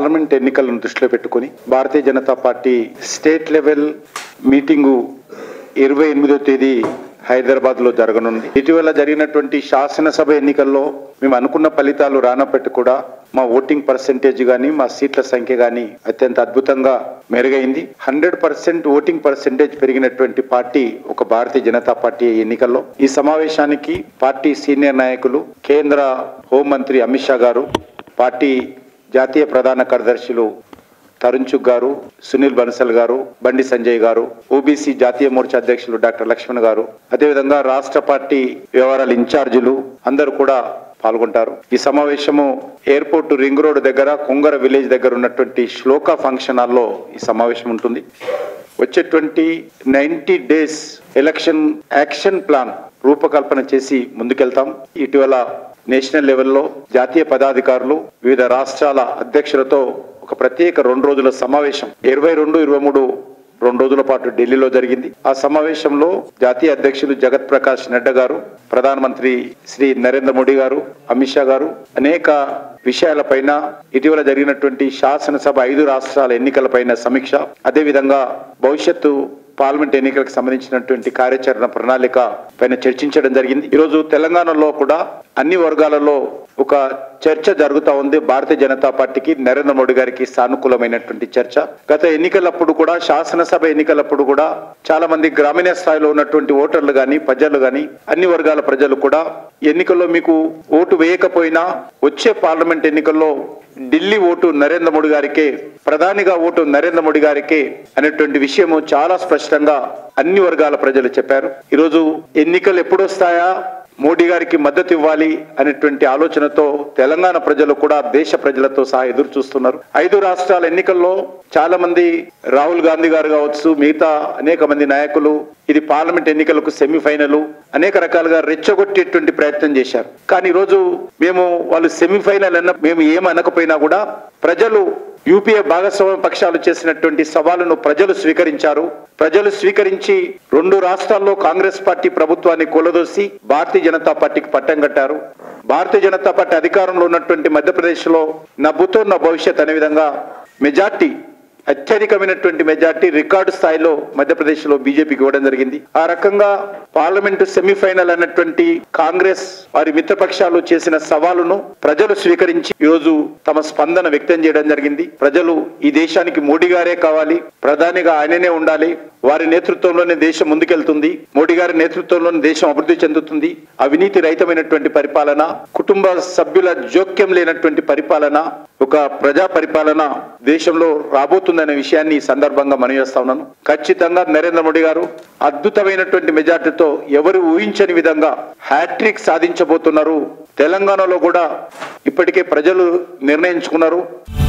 Parliament ఎన్నికలను దృష్టిలో పెట్టుకుని Bharatiya Janata party state level meeting 28వ తేదీ హైదరాబాద్ లో జరగనుంది. ఇటీవల జరిగినటువంటి శాసనసభ ఎన్నికల్లో మేము అనుకున్న ఫలితాలు రానప్పటి కూడా మా ఓటింగ్ పర్సెంటేజ్ గానీ మా సీట్ల సంఖ్య గానీ అత్యంత అద్భుతంగా మెరుగైంది. 100% ఓటింగ్ పర్సెంటేజ్ పెరిగినటువంటి పార్టీ ఒక భారతీయ జనతా పార్టీ ఎన్నికల్లో. ఈ సమావేశానికి పార్టీ సీనియర్ నాయకులు కేంద్ర హోంమంత్రి అమిత్ షా గారు, పార్టీ జాతీయ ప్రధాన కార్యదర్శులు తరుణ్ చుగ్ గారు, సునీల్ బన్సల్ గారు, బండి సంజయ్ గారు, ఓబీసీ జాతీయ మోర్చా అధ్యక్షులు డాక్టర్ లక్ష్మణ్ గారు, అదేవిధంగా రాష్ట్ర పార్టీ వ్యవహారాల ఇన్ఛార్జీలు అందరూ కూడా పాల్గొంటారు. ఈ సమావేశము ఎయిర్పోర్ట్ రింగ్ రోడ్ దగ్గర కొంగర విలేజ్ దగ్గర ఉన్నటువంటి శ్లోక ఫంక్షన్ హాల్లో ఈ సమావేశం ఉంటుంది. వచ్చేటువంటి 90 days ఎలక్షన్ యాక్షన్ ప్లాన్ రూపకల్పన చేసి ముందుకెళ్తాం. ఇటీవల నేషనల్ లెవెల్లో జాతీయ పదాధికారులు వివిధ రాష్ట్రాల అధ్యక్షులతో ఒక ప్రత్యేక 2 రోజుల సమావేశం 22, 23 2 రోజుల పాటు ఢిల్లీలో జరిగింది. ఆ సమావేశంలో జాతీయ అధ్యక్షులు జగత్ ప్రకాష్ నడ్డా గారు, ప్రధానమంత్రి శ్రీ నరేంద్ర మోడీ గారు, అమిత్ షా గారు అనేక విషయాలపైన, ఇటీవల జరిగినటువంటి శాసనసభ 5 రాష్ట్రాల ఎన్నికలపైన సమీక్ష, అదేవిధంగా భవిష్యత్తు పార్లమెంట్ ఎన్నికలకు సంబంధించినటువంటి కార్యాచరణ ప్రణాళిక పైన చర్చించడం జరిగింది. ఈరోజు తెలంగాణలో కూడా అన్ని వర్గాలలో ఒక చర్చ జరుగుతా ఉంది. భారతీయ జనతా పార్టీకి, నరేంద్ర మోడీ గారికి సానుకూలమైనటువంటి చర్చ. గత ఎన్నికలప్పుడు కూడా, శాసనసభ ఎన్నికలప్పుడు కూడా చాలా మంది గ్రామీణ స్థాయిలో ఉన్నటువంటి ఓటర్లు గాని, ప్రజలు గాని, అన్ని వర్గాల ప్రజలు కూడా ఎన్నికల్లో మీకు ఓటు వేయకపోయినా వచ్చే పార్లమెంట్ ఎన్నికల్లో ఢిల్లీ ఓటు నరేంద్ర మోడీ గారికే, ప్రధానిగా ఓటు నరేంద్ర మోడీ గారికే అనేటువంటి విషయము చాలా స్పష్టంగా అన్ని వర్గాల ప్రజలు చెప్పారు. ఈరోజు ఎన్నికలు ఎప్పుడు వస్తాయా, మోడీ గారికి మద్దతు ఇవ్వాలి అనేటువంటి ఆలోచనతో తెలంగాణ ప్రజలు కూడా దేశ ప్రజలతో సహా ఎదురు చూస్తున్నారు. 5 రాష్ట్రాల ఎన్నికల్లో చాలా మంది, రాహుల్ గాంధీ గారు కావచ్చు, మిగతా అనేక మంది నాయకులు ఇది పార్లమెంట్ ఎన్నికలకు సెమీఫైనల్ అనేక రకాలుగా రెచ్చగొట్టేటువంటి ప్రయత్నం చేశారు. కానీ ఈరోజు మేము వాళ్ళు సెమీఫైనల్ అన్న మేము ఏమనకపోయినా కూడా ప్రజలు యూపీఏ భాగస్వామ్య పక్షాలు చేసినటువంటి సవాలును ప్రజలు స్వీకరించారు. ప్రజలు స్వీకరించి 2 రాష్ట్రాల్లో కాంగ్రెస్ పార్టీ ప్రభుత్వాన్ని కూలదోసి భారతీయ జనతా పార్టీకి పట్టం కట్టారు. భారతీయ జనతా పార్టీ అధికారంలో ఉన్నటువంటి మధ్యప్రదేశ్ లో నవ్వుతో నా భవిష్యత్ అనే విధంగా మెజార్టీ, అత్యధికమైనటువంటి మెజార్టీ రికార్డు స్థాయిలో మధ్యప్రదేశ్ లో బీజేపీకి ఇవ్వడం జరిగింది. ఆ రకంగా పార్లమెంటు సెమీఫైనల్ అన్నటువంటి కాంగ్రెస్ వారి మిత్రపక్షాలు చేసిన సవాలును ప్రజలు స్వీకరించి ఈరోజు తమ స్పందన వ్యక్తం చేయడం జరిగింది. ప్రజలు ఈ దేశానికి మోడీ గారే కావాలి, ప్రధానిగా ఆయననే ఉండాలి, వారి నేతృత్వంలోనే దేశం ముందుకెళ్తుంది, మోడీ గారి నేతృత్వంలోనే దేశం అభివృద్ధి చెందుతుంది, అవినీతి రహితమైనటువంటి పరిపాలన, కుటుంబ సభ్యుల జోక్యం లేనటువంటి పరిపాలన, ఒక ప్రజా పరిపాలన దేశంలో రాబోతుందనే విషయాన్ని ఈ సందర్భంగా మనవి చేస్తా ఉన్నాను. ఖచ్చితంగా నరేంద్ర మోడీ గారు అద్భుతమైనటువంటి మెజార్టీతో ఎవరు ఊహించని విధంగా హ్యాట్రిక్ సాధించబోతున్నారు. తెలంగాణలో కూడా ఇప్పటికే ప్రజలు నిర్ణయించుకున్నారు.